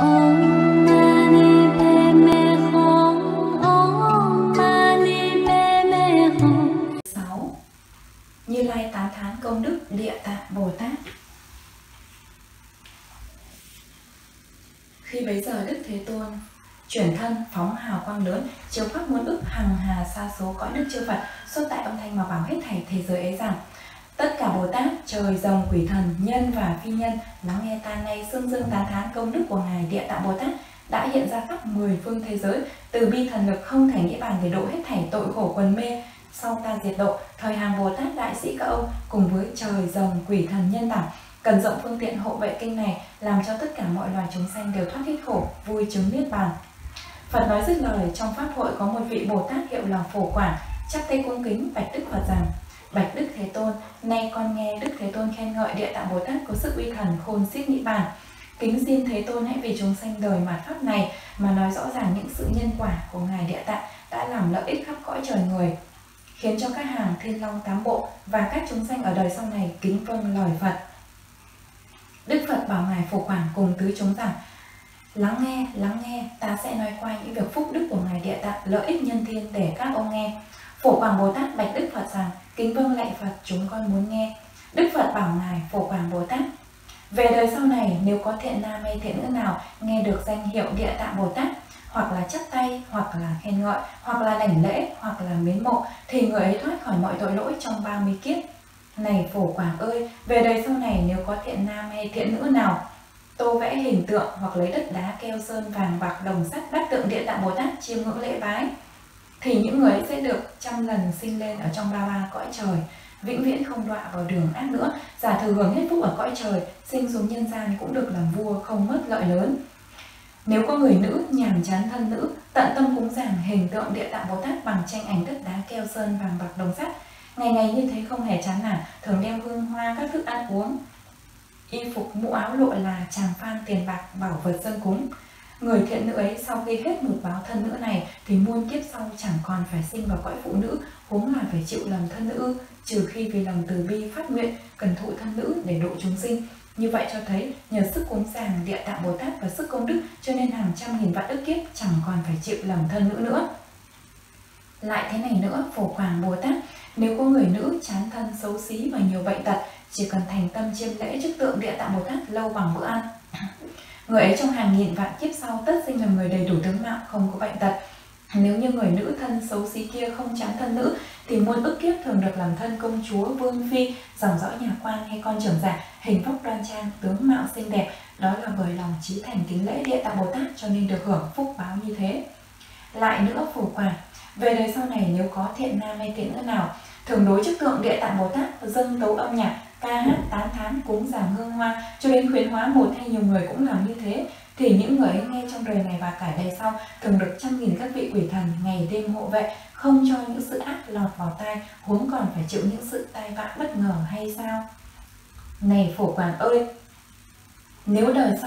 Như Lai tán thán công đức Địa Tạng Bồ Tát. Khi bấy giờ Đức Thế Tôn chuyển thân phóng hào quang lớn, chiếu khắp muôn ức hằng hà sa số cõi nước chư Phật, xuất tại âm thanh mà bảo hết thảy thế giới ấy rằng: tất cả Bồ Tát, trời, rồng, quỷ thần, nhân và phi nhân, lắng nghe ta nay xưng dưng tán thán công đức của Ngài Địa Tạng Bồ Tát đã hiện ra khắp 10 phương thế giới, từ bi thần lực không thể nghĩ bàn để độ hết thảy tội khổ quần mê. Sau ta diệt độ, thời hàng Bồ Tát đại sĩ các ông cùng với trời, rồng, quỷ thần, nhân tảo cần rộng phương tiện hộ vệ kinh này, làm cho tất cả mọi loài chúng sanh đều thoát hết khổ, vui chứng niết bàn. Phật nói dứt lời, trong pháp hội có một vị Bồ Tát hiệu là Phổ Quảng, chắp tay cung kính bạch Đức Phật rằng: bạch Đức Thế Tôn, nay con nghe Đức Thế Tôn khen ngợi Địa Tạng Bồ Tát có sức uy thần khôn xiết nghĩ bàn. Kính xin Thế Tôn hãy vì chúng sanh đời mạt pháp này mà nói rõ ràng những sự nhân quả của Ngài Địa Tạng đã làm lợi ích khắp cõi trời người, khiến cho các hàng thiên long tám bộ và các chúng sanh ở đời sau này kính vâng lời Phật. Đức Phật bảo Ngài Phổ Quảng cùng tứ chúng rằng: lắng nghe, ta sẽ nói qua những việc phúc đức của Ngài Địa Tạng lợi ích nhân thiên để các ông nghe. Phổ Quảng Bồ Tát bạch Đức Phật rằng: kính vâng lạy Phật, chúng con muốn nghe. Đức Phật bảo Ngài Phổ Quảng Bồ Tát: về đời sau này, nếu có thiện nam hay thiện nữ nào nghe được danh hiệu Địa Tạng Bồ Tát, hoặc là chắp tay, hoặc là khen ngợi, hoặc là đảnh lễ, hoặc là mến mộ, thì người ấy thoát khỏi mọi tội lỗi trong 30 kiếp. Này Phổ Quảng ơi, về đời sau này nếu có thiện nam hay thiện nữ nào tô vẽ hình tượng, hoặc lấy đất đá, keo sơn, vàng bạc, đồng sắt đắp tượng Địa Tạng Bồ Tát chiêm ngưỡng lễ bái, thì những người ấy sẽ được trăm lần sinh lên ở trong ba cõi trời, vĩnh viễn không đọa vào đường ác nữa, giả thử hưởng hết phúc ở cõi trời, sinh xuống nhân gian cũng được làm vua, không mất lợi lớn. Nếu có người nữ nhàm chán thân nữ, tận tâm cúng dường hình tượng Địa Tạng Bồ Tát bằng tranh ảnh đất đá, keo sơn, vàng bạc, đồng sắt, ngày ngày như thế không hề chán nản, thường đeo hương hoa, các thức ăn uống, y phục, mũ áo, lụa là, tràng phan, tiền bạc, bảo vật dâng cúng. Người thiện nữ ấy sau khi hết một báo thân nữ này thì muôn kiếp sau chẳng còn phải sinh vào cõi phụ nữ, huống là phải chịu làm thân nữ, trừ khi vì lòng từ bi phát nguyện cần thụ thân nữ để độ chúng sinh. Như vậy cho thấy nhờ sức cúng dường Địa Tạng Bồ Tát và sức công đức cho nên hàng trăm nghìn vạn ức kiếp chẳng còn phải chịu làm thân nữ nữa. Lại thế này nữa, Phổ Quảng Bồ Tát, nếu có người nữ chán thân, xấu xí và nhiều bệnh tật, chỉ cần thành tâm chiêm lễ trước tượng Địa Tạng Bồ Tát lâu bằng bữa ăn, người ấy trong hàng nghìn vạn kiếp sau tất sinh là người đầy đủ tướng mạo, không có bệnh tật. Nếu như người nữ thân xấu xí kia không chán thân nữ thì muôn ức kiếp thường được làm thân công chúa, vương phi, dòng dõi nhà quan hay con trưởng giả, hình vóc đoan trang, tướng mạo xinh đẹp. Đó là bởi lòng chí thành kính lễ Địa Tạng Bồ Tát cho nên được hưởng phúc báo như thế. Lại nữa Phổ Quảng, về đời sau này nếu có thiện nam hay thiện nữ nào thường đối trước tượng Địa Tạng Bồ Tát dâng tấu âm nhạc, ca hát, tán thán, cúng dường hương hoa, cho đến khuyến hóa một hay nhiều người cũng làm như thế, thì những người ấy nghe trong đời này và cả đời sau thường được trăm nghìn các vị quỷ thần ngày đêm hộ vệ, không cho những sự ác lọt vào tai, huống còn phải chịu những sự tai vạ bất ngờ hay sao? Này Phổ Quảng ơi, nếu đời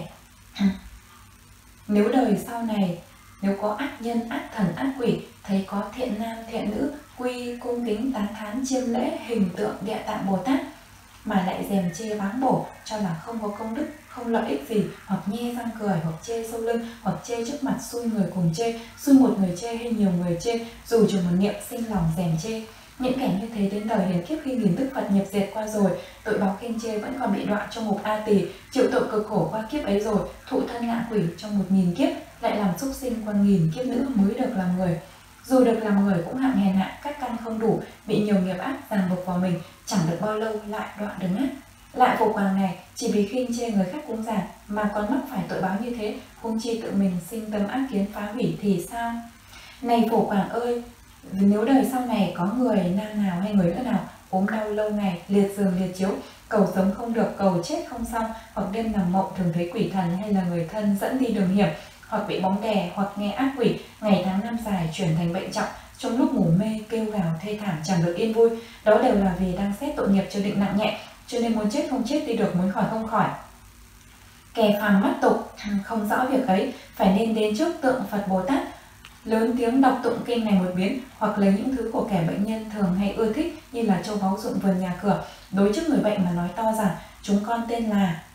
sau này nếu có ác nhân, ác thần, ác quỷ thấy có thiện nam, thiện nữ quy cung kính tán thán chiêm lễ hình tượng Địa Tạng Bồ Tát mà lại dèm chê báng bổ, cho là không có công đức, không lợi ích gì, hoặc nhe răng cười, hoặc chê sau lưng, hoặc chê trước mặt, xui người cùng chê, xui một người chê hay nhiều người chê, dù chỉ một niệm sinh lòng dèm chê. Những kẻ như thế đến đời hiền kiếp khi nghìn Đức Phật nhập diệt qua rồi, tội báo khinh chê vẫn còn bị đọa trong ngục A Tỳ, chịu tội cực khổ qua kiếp ấy rồi, thụ thân ngạ quỷ trong 1000 kiếp, lại làm súc sinh qua 1000 kiếp nữa mới được làm người. Dù được làm người cũng hạng hèn hạ, các căn không đủ, bị nhiều nghiệp ác ràng buộc vào mình, chẳng được bao lâu lại đọa đứng ác. Lại Phổ Quảng này, chỉ vì khinh chê người khác cúng dường mà còn mắc phải tội báo như thế, huống chi tự mình sinh tâm ác kiến phá hủy thì sao? Này Phổ Quảng ơi, nếu đời sau này có người nam nào hay người nữ nào ốm đau lâu ngày, liệt giường liệt chiếu, cầu sống không được, cầu chết không xong, hoặc đêm nằm mộng thường thấy quỷ thần hay là người thân dẫn đi đường hiểm, hoặc bị bóng đè, hoặc nghe ác quỷ, ngày tháng năm dài chuyển thành bệnh trọng, trong lúc ngủ mê kêu gào thê thảm chẳng được yên vui, đó đều là vì đang xét tội nghiệp chưa định nặng nhẹ, cho nên muốn chết không chết đi được, muốn khỏi không khỏi. Kẻ phàm mắt tục không rõ việc ấy, phải nên đến trước tượng Phật Bồ Tát, lớn tiếng đọc tụng kinh này một biến, hoặc lấy những thứ của kẻ bệnh nhân thường hay ưa thích như là châu báu dụng vườn nhà cửa, đối trước người bệnh mà nói to rằng: chúng con tên là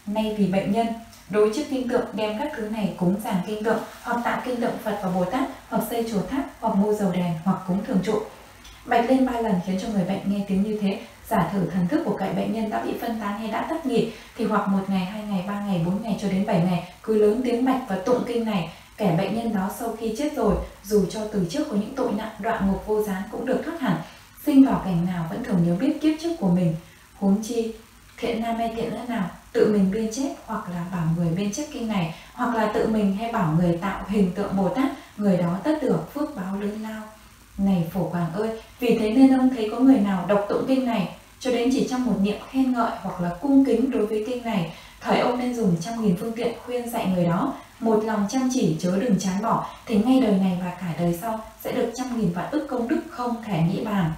nay vì bệnh nhân, đối trước kinh tượng đem các thứ này cúng dường kinh tượng, hoặc tạo kinh tượng Phật và Bồ Tát, hoặc xây chùa tháp, hoặc mua dầu đèn, hoặc cúng thường trụ. Bạch lên 3 lần khiến cho người bệnh nghe tiếng như thế. Giả thử thần thức của cậy bệnh nhân đã bị phân tán hay đã tắt nghỉ, thì hoặc 1 ngày, 2 ngày, 3 ngày, 4 ngày cho đến 7 ngày cứ lớn tiếng bạch và tụng kinh này, kẻ bệnh nhân đó sau khi chết rồi, dù cho từ trước có những tội nặng đọa ngục vô gián cũng được thoát hẳn, sinh vào cảnh nào vẫn thường nhớ biết kiếp trước của mình. Huống chi thiện nam hay thiện nữ nào tự mình biên chép hoặc là bảo người biên chép kinh này, hoặc là tự mình hay bảo người tạo hình tượng Bồ Tát, người đó tất được phước báo lớn lao. Này Phổ Quảng ơi, vì thế nên ông thấy có người nào đọc tụng kinh này cho đến chỉ trong một niệm khen ngợi hoặc là cung kính đối với kinh này, thời ông nên dùng 100.000 phương tiện khuyên dạy người đó, một lòng chăm chỉ chớ đừng chán bỏ, thì ngay đời này và cả đời sau sẽ được 100.000 vạn ức công đức không thể nghĩ bàn.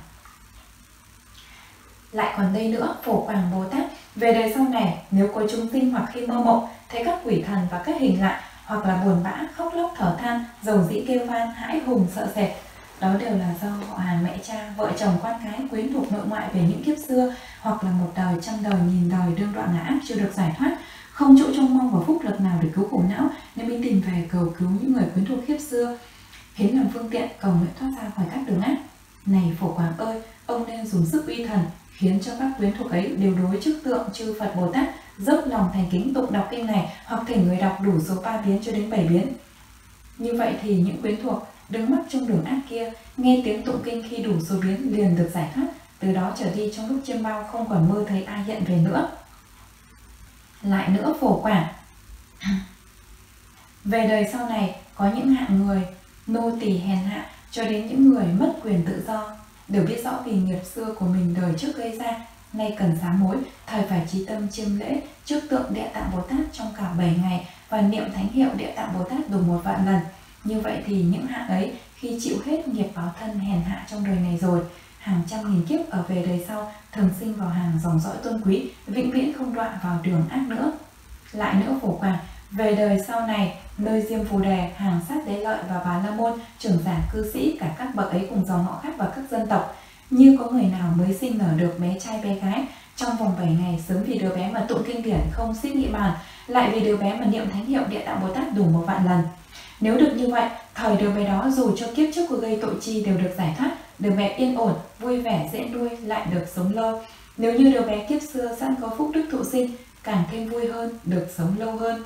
Lại còn đây nữa, Phổ Quảng Bồ Tát, về đời sau này, nếu có chúng sinh hoặc khi mơ mộng thấy các quỷ thần và các hình lạ, hoặc là buồn bã, khóc lóc thở than, dầu dĩ kêu van, hãi hùng sợ sệt, đó đều là do họ hàng mẹ cha, vợ chồng con cái quyến thuộc nội ngoại về những kiếp xưa, hoặc là một đời, trăm đời, nghìn đời đương đoạn ngã ác chưa được giải thoát, không chỗ trông mong vào phúc lộc nào để cứu khổ não, nên mới tìm về cầu cứu những người quyến thuộc kiếp xưa, khiến làm phương tiện cầu nguyện thoát ra khỏi các đường ác. Này Phổ Quảng ơi, ông nên dùng sức uy thần khiến cho các quyến thuộc ấy đều đối trước tượng chư Phật Bồ Tát, dốc lòng thành kính tụng đọc kinh này, hoặc thỉnh người đọc đủ số 3 biến cho đến 7 biến. Như vậy thì những quyến thuộc đứng mắc trong đường ác kia nghe tiếng tụng kinh khi đủ số biến liền được giải thoát, từ đó trở đi trong lúc chiêm bao không còn mơ thấy ai hiện về nữa. Lại nữa Phổ Quảng, về đời sau này có những hạng người nô tỳ hèn hạ cho đến những người mất quyền tự do, đều biết rõ vì nghiệp xưa của mình đời trước gây ra, nay cần sám hối, thời phải chí tâm chiêm lễ trước tượng Địa Tạng Bồ Tát trong cả 7 ngày và niệm thánh hiệu Địa Tạng Bồ Tát đủ 1 vạn lần. Như vậy thì những hạng ấy khi chịu hết nghiệp báo thân hèn hạ trong đời này rồi, hàng trăm nghìn kiếp ở về đời sau thường sinh vào hàng dòng dõi tôn quý, vĩnh viễn không đọa vào đường ác nữa. Lại nữa Phổ Quảng, về đời sau này, nơi Diêm Phù Đề, hàng sát đế lợi và Bà La Môn, trưởng giả cư sĩ, cả các bậc ấy cùng dòng họ khác và các dân tộc, như có người nào mới sinh nở được bé trai bé gái, trong vòng 7 ngày sớm vì đứa bé mà tụng kinh điển không xiết nghĩ bàn, lại vì đứa bé mà niệm thánh hiệu Địa Tạng Bồ Tát đủ 1 vạn lần. Nếu được như vậy, thời đứa bé đó dù cho kiếp trước của gây tội chi đều được giải thoát, đứa bé yên ổn, vui vẻ, dễ nuôi, lại được sống lâu. Nếu như đứa bé kiếp xưa sẵn có phúc đức thụ sinh, càng thêm vui hơn, được sống lâu hơn.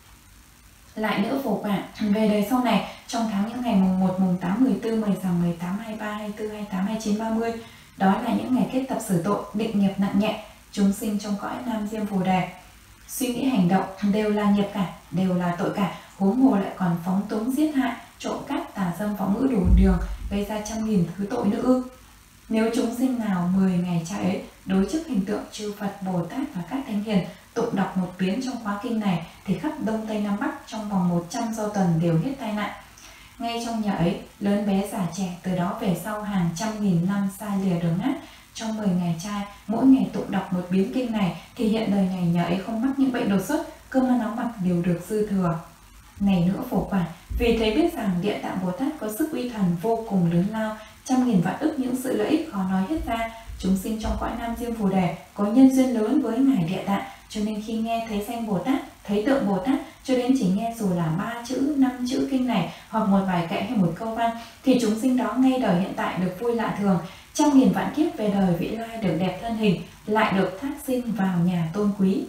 Lại nữa Phổ Quảng, về đời sau này, trong tháng những ngày mùng 1, mùng 8, 14, 10 rằm, 18, 23, 24, 28, 29, 30, đó là những ngày kết tập xử tội, định nghiệp nặng nhẹ, chúng sinh trong cõi Nam Diêm Phù Đề. Suy nghĩ hành động đều là nghiệp cả, đều là tội cả, huống hồ lại còn phóng túng giết hại, trộm cắp, tà dâm, phóng ngữ đủ đường, gây ra 100.000 thứ tội nữa ư. Nếu chúng sinh nào 10 ngày trai ấy đối trước hình tượng chư Phật, Bồ Tát và các thánh hiền tụng đọc 1 biến trong khóa kinh này, thì khắp Đông Tây Nam Bắc trong vòng 100 do tuần đều hết tai nạn. Ngay trong nhà ấy, lớn bé già trẻ, từ đó về sau hàng trăm nghìn năm xa lìa đường ác, trong 10 ngày trai, mỗi ngày tụng đọc 1 biến kinh này, thì hiện đời này nhà ấy không mắc những bệnh đột xuất, cơm ăn áo mặc đều được dư thừa. Này nữa Phổ Quảng, vì thế biết rằng Địa Tạng Bồ Tát có sức uy thần vô cùng lớn lao, 100.000 vạn ức những sự lợi ích khó nói hết ra. Chúng sinh trong cõi Nam Diêm Phù Đề có nhân duyên lớn với ngài Địa Tạng, cho nên khi nghe thấy danh Bồ Tát, thấy tượng Bồ Tát, cho đến chỉ nghe dù là 3 chữ, 5 chữ kinh này, hoặc một vài kệ hay một câu văn, thì chúng sinh đó ngay đời hiện tại được vui lạ thường, 100.000 vạn kiếp về đời vị lai được đẹp thân hình, lại được thác sinh vào nhà tôn quý.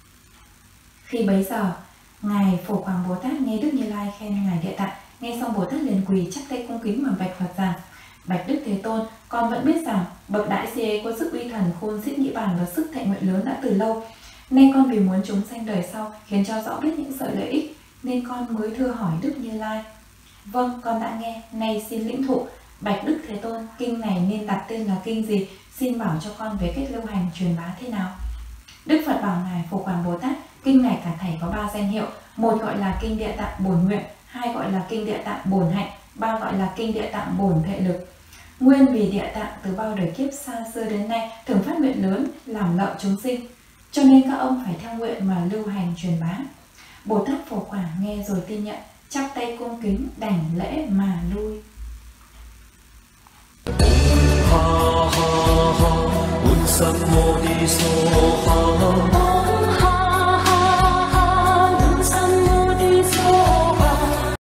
Khi bấy giờ, ngài Phổ Quảng Bồ Tát nghe Đức Như Lai khen ngài Địa Tạng, nghe xong Bồ Tát liền quỳ chắp tay cung kính mà bạch Phật rằng: Bạch Đức Thế Tôn, con vẫn biết rằng bậc đại sĩ ấy có sức uy thần khôn xiết nghĩ bàn và sức thệ nguyện lớn đã từ lâu. Nay con vì muốn chúng sanh đời sau khiến cho rõ biết những sự lợi ích, nên con mới thưa hỏi Đức Như Lai. Vâng, con đã nghe, nay xin lĩnh thụ. Bạch Đức Thế Tôn, kinh này nên đặt tên là kinh gì? Xin bảo cho con về cách lưu hành truyền bá thế nào? Đức Phật bảo ngài Phổ Quảng Bồ Tát, kinh này cả thảy có 3 danh hiệu, một gọi là kinh Địa Tạng Bổn Nguyện, hai gọi là kinh Địa Tạng Bổn Hạnh, ba gọi là kinh Địa Tạng Bổn Thệ Lực. Nguyên vì Địa Tạng từ bao đời kiếp xa xưa đến nay thường phát nguyện lớn làm lợi chúng sinh, cho nên các ông phải theo nguyện mà lưu hành truyền bá. Bồ Tát Phổ Quảng nghe rồi tin nhận, chắp tay cung kính đảnh lễ mà lui. Ha ha ha,